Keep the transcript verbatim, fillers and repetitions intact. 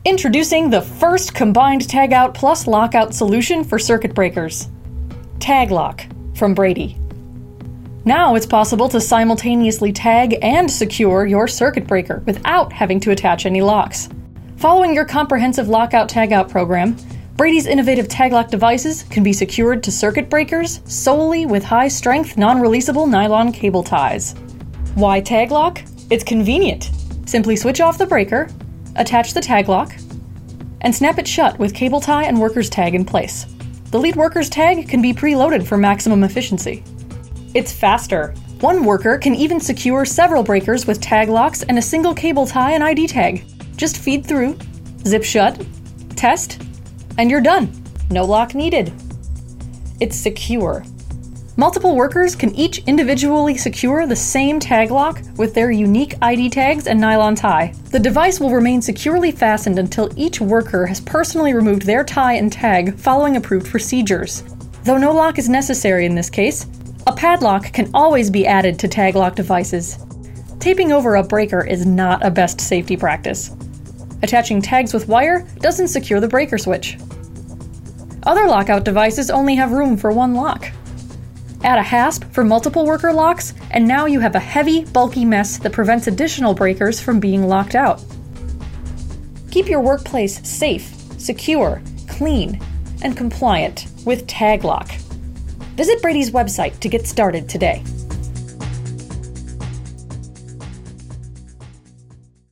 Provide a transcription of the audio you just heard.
Introducing the first combined Tagout plus Lockout solution for circuit breakers. Taglock from Brady. Now it's possible to simultaneously tag and secure your circuit breaker without having to attach any locks. Following your comprehensive Lockout Tagout program, Brady's innovative Taglock devices can be secured to circuit breakers solely with high-strength, non-releasable nylon cable ties. Why Taglock? It's convenient. Simply switch off the breaker, attach the Taglock, and snap it shut with cable tie and worker's tag in place. The lead worker's tag can be preloaded for maximum efficiency. It's faster. One worker can even secure several breakers with tag locks and a single cable tie and I D tag. Just feed through, zip shut, test, and you're done. No lock needed. It's secure. Multiple workers can each individually secure the same tag lock with their unique I D tags and nylon tie. The device will remain securely fastened until each worker has personally removed their tie and tag following approved procedures. Though no lock is necessary in this case, a padlock can always be added to Taglock devices. Taping over a breaker is not a best safety practice. Attaching tags with wire doesn't secure the breaker switch. Other Lockout devices only have room for one lock. Add a hasp for multiple worker locks, and now you have a heavy, bulky mess that prevents additional breakers from being locked out. Keep your workplace safe, secure, clean, and compliant with Taglock. Visit Brady's website to get started today.